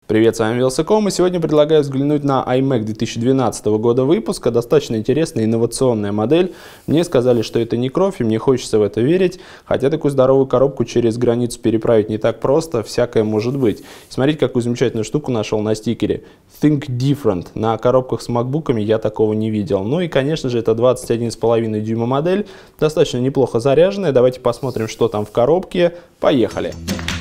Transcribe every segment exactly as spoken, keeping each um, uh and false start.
Привет, с вами Вилсаком, и сегодня предлагаю взглянуть на iMac две тысячи двенадцатого года выпуска. Достаточно интересная инновационная модель. Мне сказали, что это не кровь, и мне хочется в это верить. Хотя такую здоровую коробку через границу переправить не так просто, всякое может быть. Смотрите, какую замечательную штуку нашел на стикере. Think Different. На коробках с макбуками я такого не видел. Ну и, конечно же, это двадцать один и пять дюйма модель. Достаточно неплохо заряженная. Давайте посмотрим, что там в коробке. Поехали!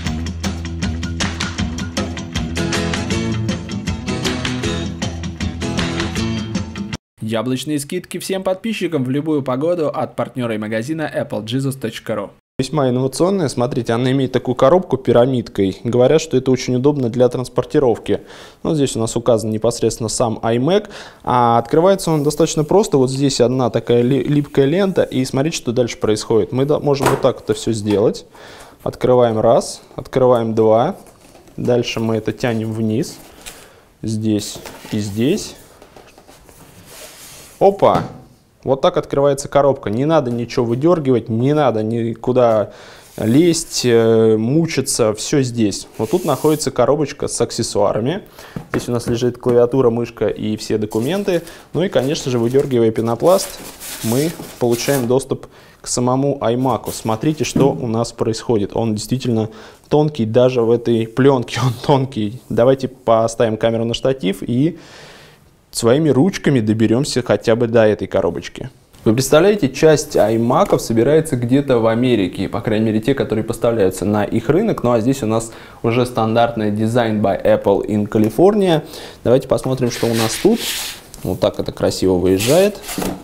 Яблочные скидки всем подписчикам в любую погоду от партнера и магазина эпл джизус точка ру. Весьма инновационная. Смотрите, она имеет такую коробку пирамидкой. Говорят, что это очень удобно для транспортировки. Вот здесь у нас указан непосредственно сам iMac. А открывается он достаточно просто. Вот здесь одна такая липкая лента. И смотрите, что дальше происходит. Мы можем вот так это все сделать. Открываем раз, открываем два. Дальше мы это тянем вниз. Здесь и здесь. Опа! Вот так открывается коробка. Не надо ничего выдергивать, не надо никуда лезть, мучиться. Все здесь. Вот тут находится коробочка с аксессуарами. Здесь у нас лежит клавиатура, мышка и все документы. Ну и, конечно же, выдергивая пенопласт, мы получаем доступ к самому iMac. Смотрите, что у нас происходит. Он действительно тонкий, даже в этой пленке он тонкий. Давайте поставим камеру на штатив и своими ручками доберемся хотя бы до этой коробочки. Вы представляете, часть iMac'ов собирается где-то в Америке, по крайней мере те, которые поставляются на их рынок. Ну а здесь у нас уже стандартная Design by Apple in California. Давайте посмотрим, что у нас тут. Вот так это красиво выезжает.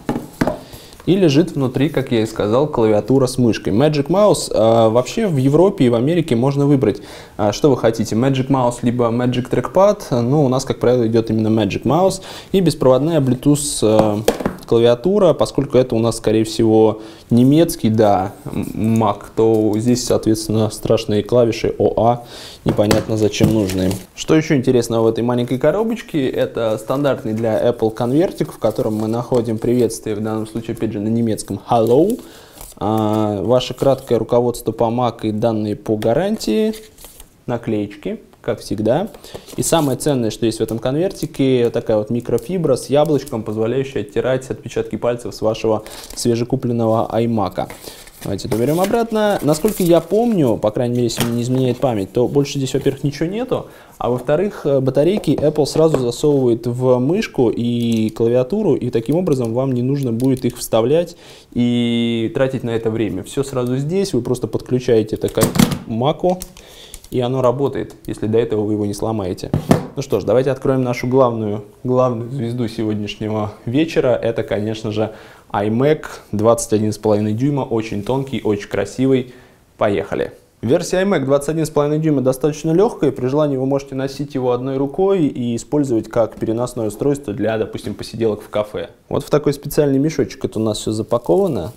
И лежит внутри, как я и сказал, клавиатура с мышкой. Magic Mouse э, вообще в Европе и в Америке можно выбрать, э, что вы хотите. Magic Mouse либо Magic Trackpad. Но у нас, как правило, идет именно Magic Mouse. И беспроводная Bluetooth э, клавиатура. Поскольку это у нас, скорее всего, немецкий, да, Mac, то здесь, соответственно, страшные клавиши о а. Непонятно, зачем нужны. Что еще интересного в этой маленькой коробочке? Это стандартный для Apple конвертик, в котором мы находим приветствие, в данном случае, опять же, на немецком Hello. А, ваше краткое руководство по Mac и данные по гарантии. Наклеечки, как всегда. И самое ценное, что есть в этом конвертике, такая вот микрофибра с яблочком, позволяющая оттирать отпечатки пальцев с вашего свежекупленного iMac. Давайте доберем обратно. Насколько я помню, по крайней мере, если мне не изменяет память, то больше здесь, во-первых, ничего нету, а во-вторых, батарейки Apple сразу засовывает в мышку и клавиатуру, и таким образом вам не нужно будет их вставлять и тратить на это время. Все сразу здесь, вы просто подключаете это к Mac'у, и оно работает, если до этого вы его не сломаете. Ну что ж, давайте откроем нашу главную, главную звезду сегодняшнего вечера. Это, конечно же, iMac двадцать один и пять дюйма, очень тонкий, очень красивый. Поехали! Версия iMac двадцать один и пять дюйма достаточно легкая. При желании вы можете носить его одной рукой и использовать как переносное устройство для, допустим, посиделок в кафе. Вот в такой специальный мешочек это у нас все запаковано.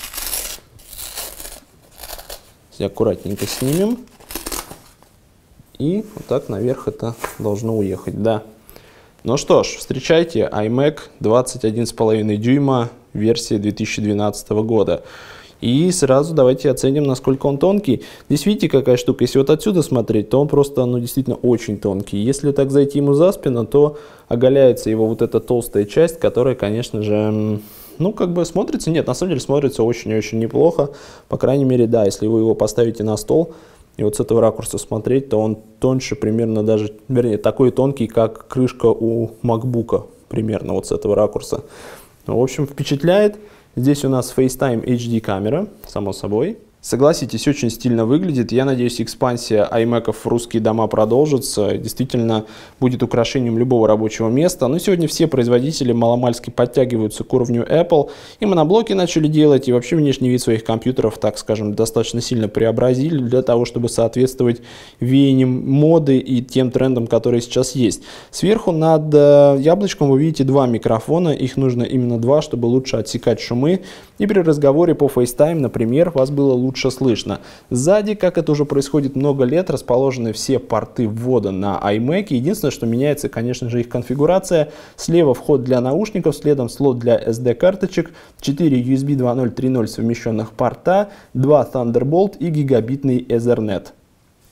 Все аккуратненько снимем. И вот так наверх это должно уехать, да. Ну что ж, встречайте iMac двадцать один и пять дюйма версии две тысячи двенадцатого года. И сразу давайте оценим, насколько он тонкий. Здесь видите, какая штука. Если вот отсюда смотреть, то он просто, ну, действительно очень тонкий. Если так зайти ему за спину, то оголяется его вот эта толстая часть, которая, конечно же, ну, как бы смотрится, нет, на самом деле смотрится очень-очень неплохо. По крайней мере, да, если вы его поставите на стол, и вот с этого ракурса смотреть, то он тоньше примерно даже, вернее, такой тонкий, как крышка у MacBook'а, примерно вот с этого ракурса. В общем, впечатляет. Здесь у нас FaceTime эйч ди камера, само собой. Согласитесь, очень стильно выглядит. Я надеюсь, экспансия iMac'ов в русские дома продолжится. Действительно, будет украшением любого рабочего места. Но сегодня все производители маломальски подтягиваются к уровню Apple. И моноблоки начали делать, и вообще внешний вид своих компьютеров, так скажем, достаточно сильно преобразили для того, чтобы соответствовать веяниям моды и тем трендам, которые сейчас есть. Сверху над яблочком вы видите два микрофона. Их нужно именно два, чтобы лучше отсекать шумы. И при разговоре по FaceTime, например, вас было лучше слышно. Сзади, как это уже происходит много лет, расположены все порты ввода на iMac. Единственное, что меняется, конечно же, их конфигурация. Слева вход для наушников, следом слот для эс ди-карточек, четыре ю эс би два ноль три ноль совмещенных порта, два Thunderbolt и гигабитный Ethernet.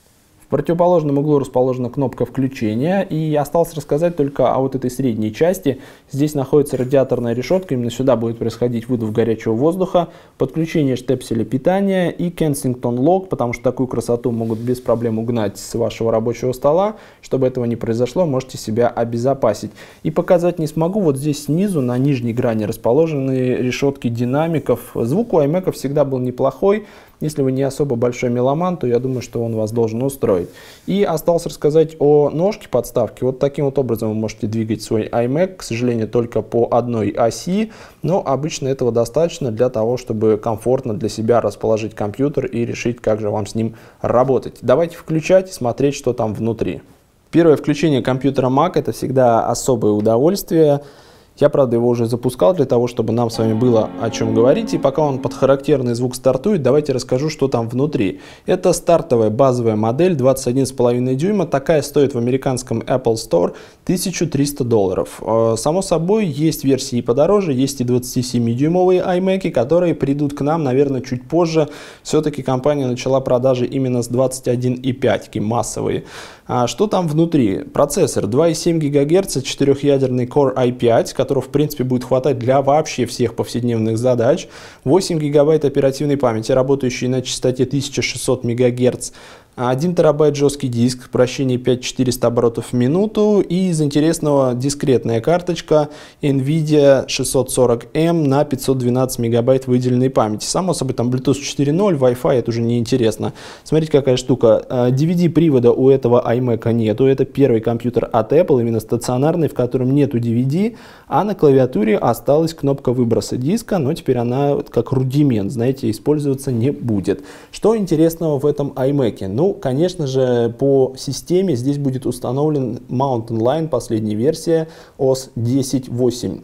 В противоположном углу расположена кнопка включения, и осталось рассказать только о вот этой средней части. Здесь находится радиаторная решетка, именно сюда будет происходить выдув горячего воздуха, подключение штепселя питания и Kensington Lock, потому что такую красоту могут без проблем угнать с вашего рабочего стола. Чтобы этого не произошло, можете себя обезопасить. И показать не смогу, вот здесь снизу на нижней грани расположены решетки динамиков. Звук у iMac всегда был неплохой. Если вы не особо большой меломан, то я думаю, что он вас должен устроить. И осталось рассказать о ножке подставки. Вот таким вот образом вы можете двигать свой iMac, к сожалению, только по одной оси, но обычно этого достаточно для того, чтобы комфортно для себя расположить компьютер и решить, как же вам с ним работать. Давайте включать и смотреть, что там внутри. Первое включение компьютера Mac – это всегда особое удовольствие. Я, правда, его уже запускал для того, чтобы нам с вами было о чем говорить. И пока он под характерный звук стартует, давайте расскажу, что там внутри. Это стартовая базовая модель двадцать один и пять дюйма. Такая стоит в американском Apple Store тысячу триста долларов. Само собой, есть версии подороже, есть и двадцатисемидюймовые iMac, которые придут к нам, наверное, чуть позже. Все-таки компания начала продажи именно с двадцать один и пять, такие массовые. А что там внутри? Процессор два и семь гигагерца, четырехъядерный Core ай пять, которого в принципе будет хватать для вообще всех повседневных задач, восемь гигабайт оперативной памяти, работающей на частоте тысяча шестьсот мегагерц, один терабайт жесткий диск, вращение пять тысяч четыреста оборотов в минуту, и из интересного дискретная карточка NVIDIA шестьсот сорок эм на пятьсот двенадцать мегабайт выделенной памяти. Само собой, там Bluetooth четыре ноль, Wi-Fi, это уже не интересно. Смотрите, какая штука. ди ви ди-привода у этого iMac нету. Это первый компьютер от Apple, именно стационарный, в котором нету ди ви ди, а на клавиатуре осталась кнопка выброса диска, но теперь она как рудимент, знаете, использоваться не будет. Что интересного в этом iMac? Ну, конечно же, по системе здесь будет установлен Mountain Lion, последняя версия, о эс десять восемь.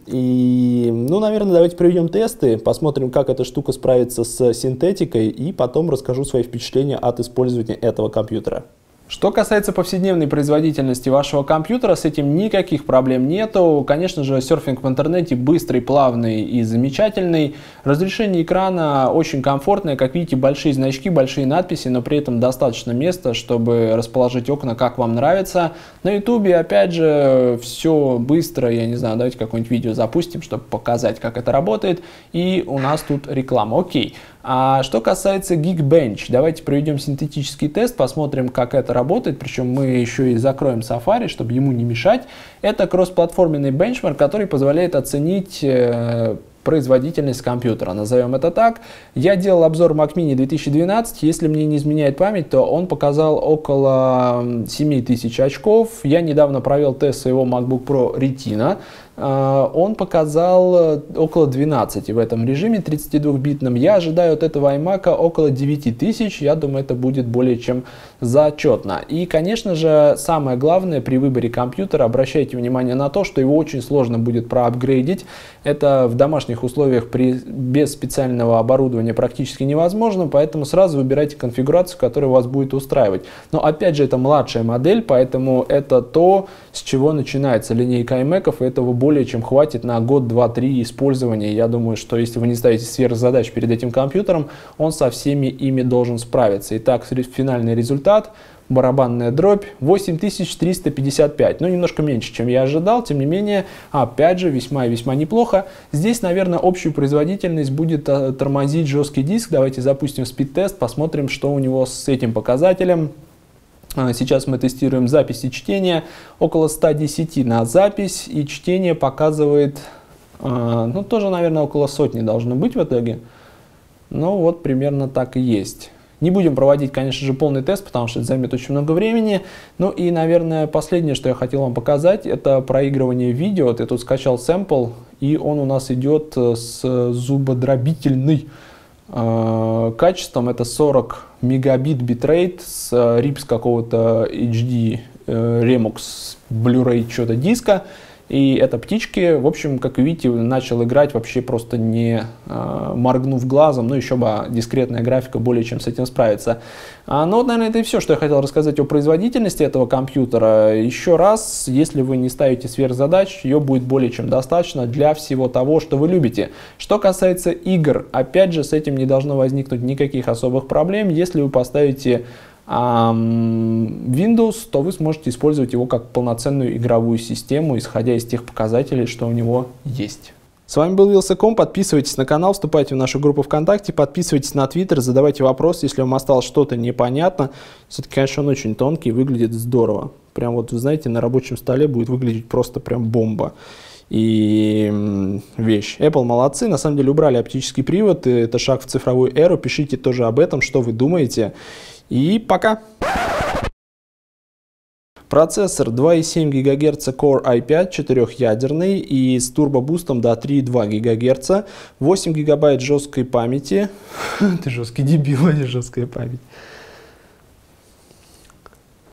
И, ну, наверное, давайте проведем тесты, посмотрим, как эта штука справится с синтетикой, и потом расскажу свои впечатления от использования этого компьютера. Что касается повседневной производительности вашего компьютера, с этим никаких проблем нету. Конечно же, серфинг в интернете быстрый, плавный и замечательный. Разрешение экрана очень комфортное. Как видите, большие значки, большие надписи, но при этом достаточно места, чтобы расположить окна, как вам нравится. На YouTube, опять же, все быстро. Я не знаю, давайте какое-нибудь видео запустим, чтобы показать, как это работает. И у нас тут реклама. Окей. А что касается Geekbench, давайте проведем синтетический тест, посмотрим, как это работает, причем мы еще и закроем Safari, чтобы ему не мешать. Это кроссплатформенный бенчмарк, который позволяет оценить э, производительность компьютера, назовем это так. Я делал обзор Mac Mini две тысячи двенадцать, если мне не изменяет память, то он показал около семь тысяч очков. Я недавно провел тест своего MacBook Pro Retina. Он показал около двенадцати в этом режиме тридцатидвухбитном. Я ожидаю от этого iMac около девяти тысяч. Я думаю, это будет более чем зачетно. И, конечно же, самое главное при выборе компьютера, обращайте внимание на то, что его очень сложно будет проапгрейдить. Это в домашних условиях при, без специального оборудования практически невозможно, поэтому сразу выбирайте конфигурацию, которая вас будет устраивать. Но, опять же, это младшая модель, поэтому это то, с чего начинается линейка iMac, и этого более чем хватит на год, два, три использования. Я думаю, что если вы не ставите сверхзадач перед этим компьютером, он со всеми ими должен справиться. Итак, финальный результат. Барабанная дробь восемь тысяч триста пятьдесят пять. Ну, немножко меньше, чем я ожидал. Тем не менее, опять же, весьма и весьма неплохо. Здесь, наверное, общую производительность будет тормозить жесткий диск. Давайте запустим спид-тест, посмотрим, что у него с этим показателем. Сейчас мы тестируем запись и чтение. Около ста десяти на запись, и чтение показывает, ну, тоже, наверное, около сотни должно быть в итоге. Ну, вот примерно так и есть. Не будем проводить, конечно же, полный тест, потому что это займет очень много времени. Ну и, наверное, последнее, что я хотел вам показать, это проигрывание видео. Вот я тут скачал сэмпл, и он у нас идет с зубодробительной э, качеством. Это сорок мегабит битрейт с рипс какого-то эйч ди э, Remux Blu-ray что-то диска. И это птички, в общем, как вы видите, начал играть вообще просто не э, моргнув глазом, ну еще бы дискретная графика более чем с этим справится. А, ну вот, наверное, это и все, что я хотел рассказать о производительности этого компьютера. Еще раз, если вы не ставите сверхзадач, ее будет более чем достаточно для всего того, что вы любите. Что касается игр, опять же, с этим не должно возникнуть никаких особых проблем, если вы поставите А Windows, то вы сможете использовать его как полноценную игровую систему, исходя из тех показателей, что у него есть. С вами был Вилсаком. Подписывайтесь на канал, вступайте в нашу группу ВКонтакте, подписывайтесь на Твиттер, задавайте вопросы, если вам осталось что-то непонятно. Все-таки, конечно, он очень тонкий, выглядит здорово. Прям вот, вы знаете, на рабочем столе будет выглядеть просто прям бомба. И вещь. Apple молодцы, на самом деле убрали оптический привод, это шаг в цифровую эру. Пишите тоже об этом, что вы думаете. И пока! Процессор два и семь гигагерца Core ай пять, четырехъядерный и с турбобустом до три и два гигагерца, восемь гигабайт жесткой памяти. Ты жесткий дебил, а не жесткая память.